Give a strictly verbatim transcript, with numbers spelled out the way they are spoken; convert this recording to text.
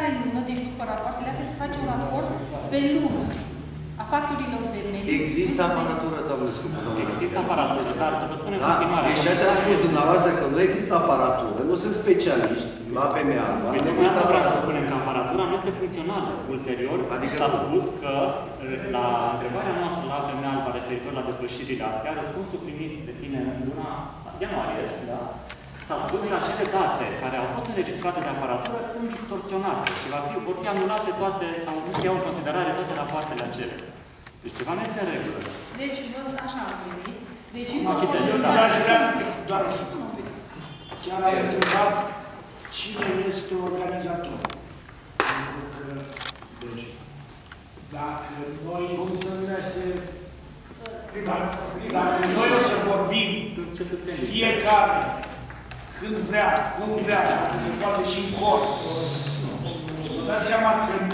lună, deci după rapoartele astea, se face un raport pe lună a factorilor de mediu. Există aparatură, doamne Scumpă. Există aparatură, dar să vă spun în Da, continuare. deci ce ați spus dumneavoastră că nu există aparatură, nu sunt specialiști la P M A. Pentru că asta vreau să spunem că aparatura nu este funcțională. Ulterior, adică s-a spus că la întrebarea noastră la P M A referitor la depășirile astea, răspunsul primit de tine în luna ianuarie, da? S-a spus că acele date care au fost înregistrate de aparatură sunt distorsionate și va fi, vor fi anulate toate, sau nu iau în considerare toate rapoartele acelea. Deci ceva nu este în regulă. Deci, vă așa am primit. Deci, Mă citesc, nu da. Doar chiar am întrebat cine este organizator. Pentru că, deci, dacă noi, cum se numește, dacă noi o să vorbim fiecare, când vrea, cum vrea, dacă se poate și în cor, vă dați seama că